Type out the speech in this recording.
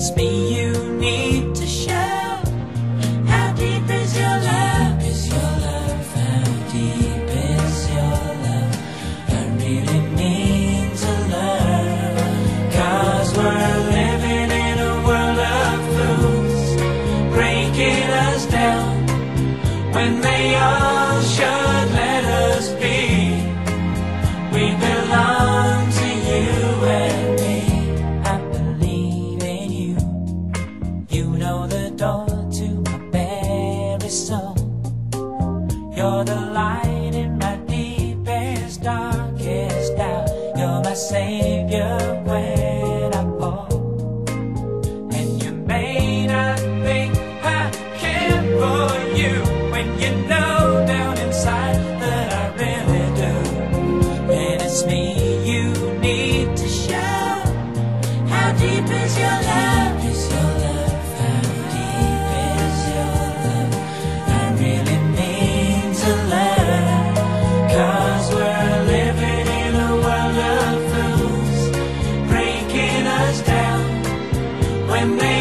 it's me you need to show. How deep is your love? How deep is your love? How deep is your love? I really need to learn. 'Cause we're living in a world of fools, breaking us down when they all should let us be. We belong to you and me. I believe in you. You know the door to my very soul. You're the light in my deepest, darkest doubt. You're my savior when I fall. And you may not think I care for you, when you know down inside that I really do. And it's me you need to show. How deep is your love? Is your love? How deep is your love? I really need to learn. 'Cause we're living in a world of fools, breaking us down when they